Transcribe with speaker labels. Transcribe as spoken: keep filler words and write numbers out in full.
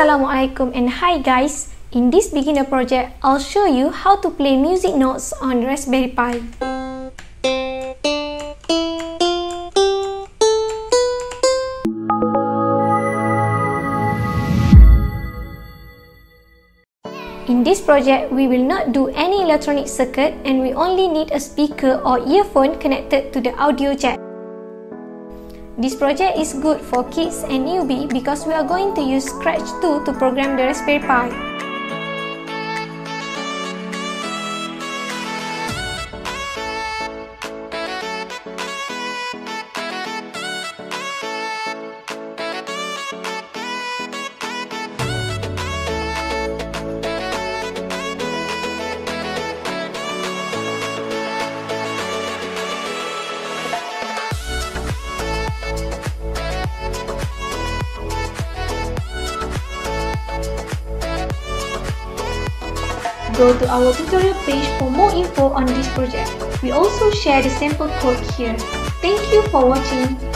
Speaker 1: Assalamualaikum and hi guys! In this beginner project, I'll show you how to play music notes on Raspberry Pi. In this project, we will not do any electronic circuit and we only need a speaker or earphone connected to the audio jack. This project is good for kids and newbie because we are going to use Scratch two to program the Raspberry Pi. Go to our tutorial page for more info on this project. We also share the sample code here. Thank you for watching.